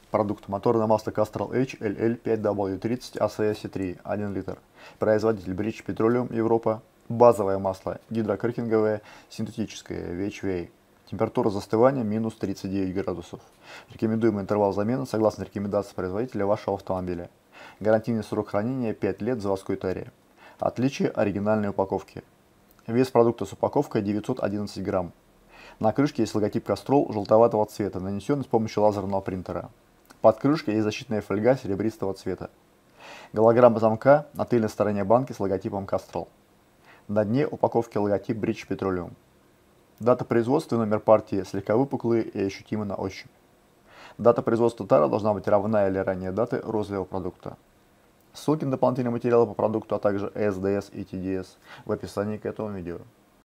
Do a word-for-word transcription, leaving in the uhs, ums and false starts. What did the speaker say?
Продукт: моторное масло Castrol H L L пять W тридцать A C S три один литр. Производитель British Petroleum Европа. Базовое масло гидрокрекинговое, синтетическое V H V. Температура застывания минус тридцать девять градусов. Рекомендуемый интервал замены согласно рекомендации производителя вашего автомобиля. Гарантийный срок хранения пять лет в заводской таре. Отличие: оригинальной упаковки. Вес продукта с упаковкой девятьсот одиннадцать грамм. На крышке есть логотип Castrol желтоватого цвета, нанесенный с помощью лазерного принтера. Под крышкой есть защитная фольга серебристого цвета. Голограмма замка на тыльной стороне банки с логотипом Castrol. На дне упаковки логотип British Petroleum. Дата производства и номер партии слегка выпуклые и ощутимы на ощупь. Дата производства тара должна быть равна или ранее даты розового продукта. Ссылки на дополнительные материалы по продукту, а также E S D S и T D S в описании к этому видео.